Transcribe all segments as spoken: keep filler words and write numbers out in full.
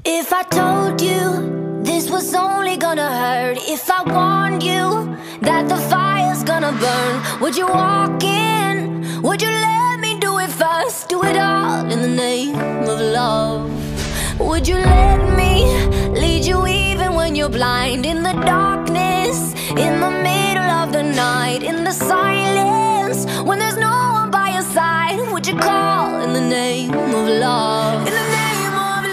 If I told you this was only gonna hurt, if I warned you that the fire's gonna burn, would you walk in? Would you let me do it first? Do it all in the name of love. Would you let me lead you even when you're blind? In the darkness, in the middle of the night, in the silence, when there's no one by your side, would you call in the name of love? In the name of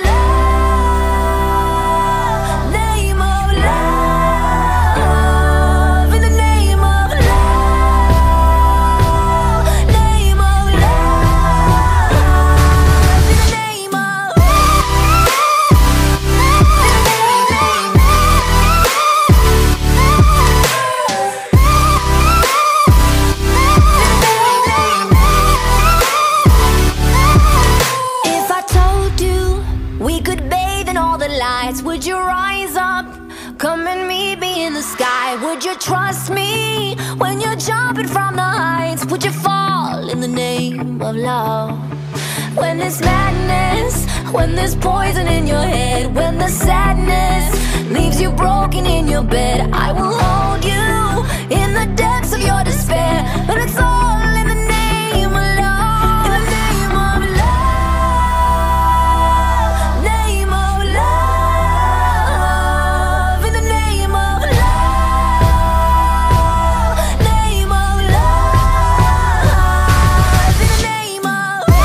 love, name of love, in the name of love, name of love, in the name of If I told you we could bathe in all the lights, would you rise up? Come and meet me in the sky. Would you trust me when you're jumping from the heights? Would you fall in the name of love? When there's madness, when there's poison in your head, when the sadness leaves you broken in your bed, I will hold you in the depths of your despair. And it's all in the name of love. In the name of love, name of love, in the name of love, name of love, in the name of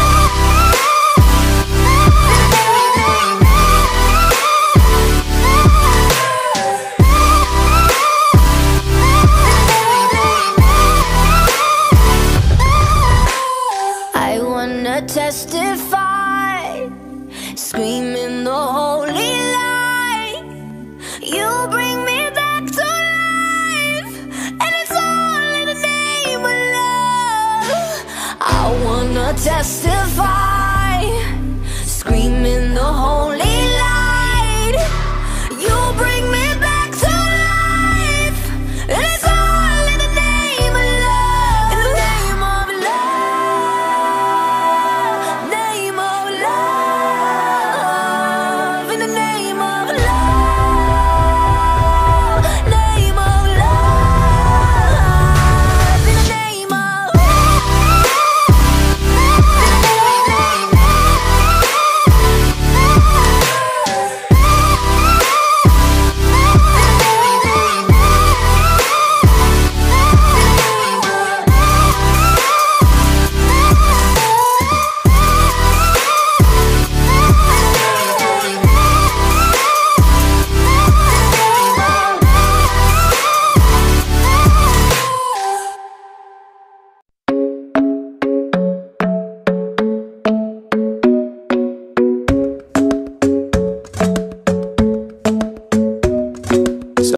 I wanna testify, screaming the holy light. You bring me back to life, and it's all in the name of love. I wanna testify,